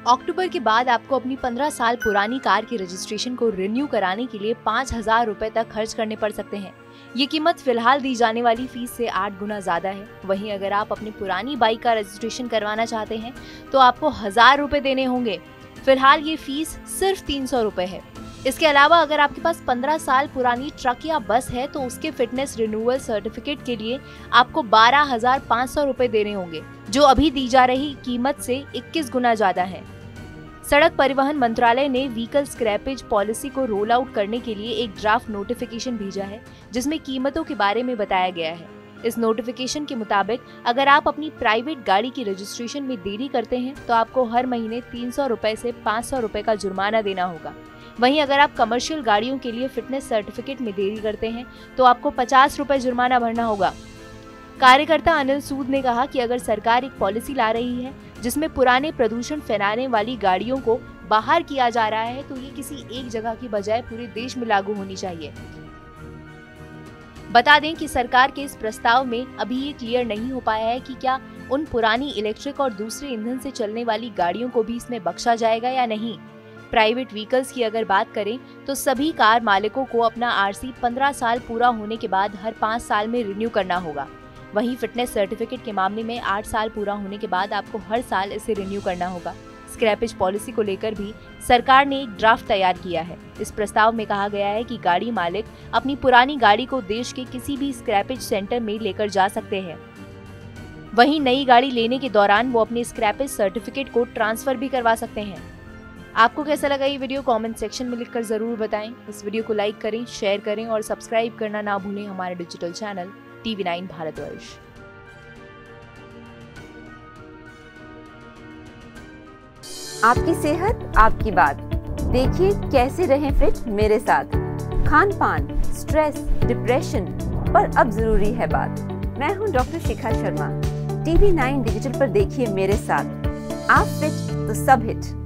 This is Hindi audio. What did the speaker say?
अक्टूबर के बाद आपको अपनी 15 साल पुरानी कार की रजिस्ट्रेशन को रिन्यू कराने के लिए 5,000 रुपए तक खर्च करने पड़ सकते हैं। ये कीमत फिलहाल दी जाने वाली फीस से 8 गुना ज्यादा है। वहीं अगर आप अपनी पुरानी बाइक का रजिस्ट्रेशन करवाना चाहते हैं तो आपको 1,000 रुपए देने होंगे। फिलहाल ये फीस सिर्फ 300 रुपए है। इसके अलावा अगर आपके पास 15 साल पुरानी ट्रक या बस है तो उसके फिटनेस रिन्यूअल सर्टिफिकेट के लिए आपको 12,500 रुपए देने होंगे, जो अभी दी जा रही कीमत से 21 गुना ज्यादा है। सड़क परिवहन मंत्रालय ने व्हीकल स्क्रैपेज पॉलिसी को रोल आउट करने के लिए एक ड्राफ्ट नोटिफिकेशन भेजा है, जिसमें कीमतों के बारे में बताया गया है। इस नोटिफिकेशन के मुताबिक अगर आप अपनी प्राइवेट गाड़ी की रजिस्ट्रेशन में देरी करते हैं तो आपको हर महीने 300 रुपए से 500 रुपए का जुर्माना देना होगा। वहीं अगर आप कमर्शियल गाड़ियों के लिए फिटनेस सर्टिफिकेट में देरी करते हैं तो आपको 50 रुपए जुर्माना भरना होगा। कार्यकर्ता अनिल सूद ने कहा कि अगर सरकार एक पॉलिसी ला रही है जिसमें पुराने प्रदूषण फैलाने वाली गाड़ियों को बाहर किया जा रहा है तो ये किसी एक जगह की बजाय पूरे देश में लागू होनी चाहिए। बता दें कि सरकार के इस प्रस्ताव में अभी ये क्लियर नहीं हो पाया है कि क्या उन पुरानी इलेक्ट्रिक और दूसरे ईंधन से चलने वाली गाड़ियों को भी इसमें बख्शा जाएगा या नहीं। प्राइवेट व्हीकल्स की अगर बात करें तो सभी कार मालिकों को अपना आरसी 15 साल पूरा होने के बाद हर 5 साल में रिन्यू करना होगा। वहीं फिटनेस सर्टिफिकेट के मामले में 8 साल पूरा होने के बाद आपको हर साल इसे रिन्यू करना होगा। स्क्रैपेज पॉलिसी को लेकर भी सरकार ने एक ड्राफ्ट तैयार किया है। इस प्रस्ताव में कहा गया है कि गाड़ी मालिक अपनी पुरानी गाड़ी को देश के किसी भी स्क्रैपेज सेंटर में लेकर जा सकते हैं। वहीं नई गाड़ी लेने के दौरान वो अपने स्क्रैपेज सर्टिफिकेट को ट्रांसफर भी करवा सकते हैं। आपको कैसा लगा ये वीडियो कमेंट सेक्शन में लिखकर जरूर बताएं। इस वीडियो को लाइक करें, शेयर करें और सब्सक्राइब करना ना भूलें हमारे डिजिटल चैनल TV9 भारतवर्ष। आपकी सेहत आपकी बात, देखिए कैसे रहें फिट मेरे साथ। खान पान, स्ट्रेस, डिप्रेशन पर अब जरूरी है बात। मैं हूं doctor Shikha Sharma. TV9 digital पर देखिए मेरे साथ। आप फिट तो सब हिट।